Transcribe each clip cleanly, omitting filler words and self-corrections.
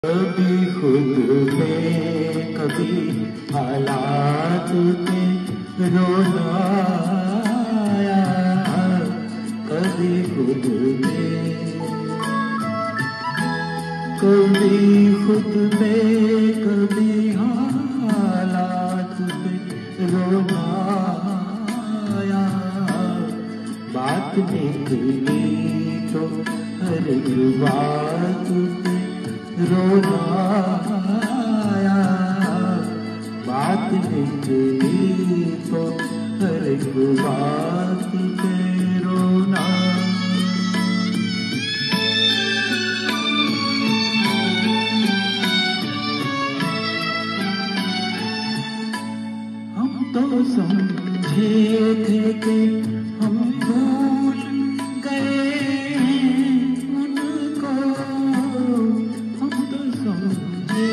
कभी खुद पे कभी हालात पे रोना आया, कभी खुद पे कभी हालात पे रोना आया। बात निकली तो हर एक बात पे रोना आया। बात निकली तो हर एक बात पे रोना। हम तो समझे थे कि हम भूल गए उनको, हम तो समझे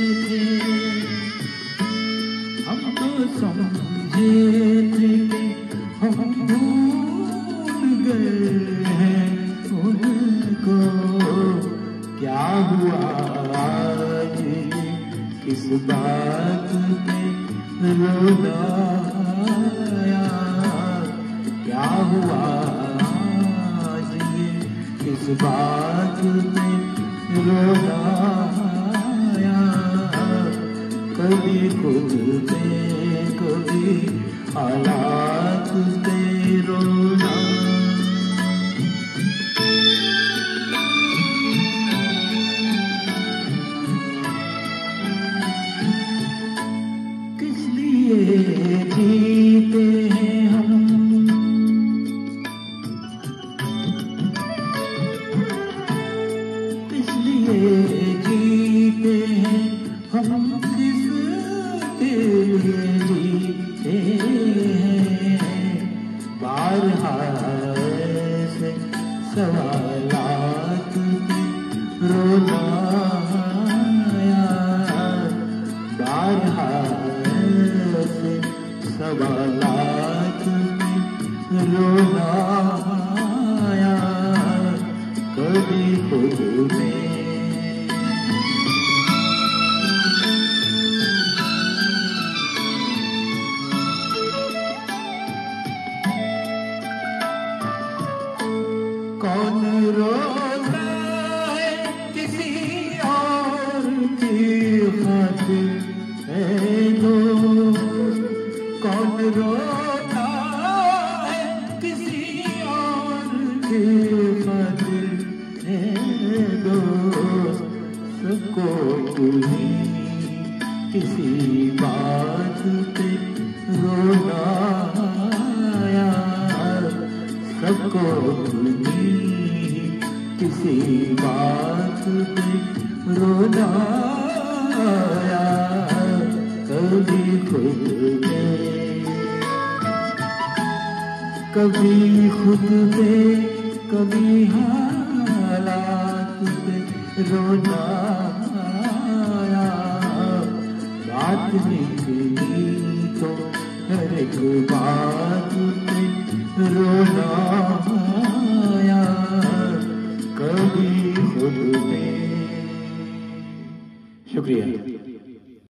थे कि हम भूल गए हैं उनको। क्या हुआ आज किस बात पे रोना आया? क्या हुआ आज किस बात पे रोना आया? कभी खुद पे कभी हालात पे रोना। किस लिए जीते हैं हम, किस लिए जीते हैं हम, किसके लिए जीते हैं? बारहा से सवालात पे रोना आया। बारहा से सवालात पे रोना आया। कभी खुद में कौन रोता है किसी और की खातिर है दोस्त? कौन रोता है किसी और की खातिर है दोस्त? सबको तुम्ही किसी बात पे रोना आया। सबको तुम्ही किसी बात पे रोना आया। कभी खुद पे कभी खुद पे कभी हालात पे रोना आया। बात निकली तो हर एक बात पे रोना आया। कभी खुद पे। शुक्रिया।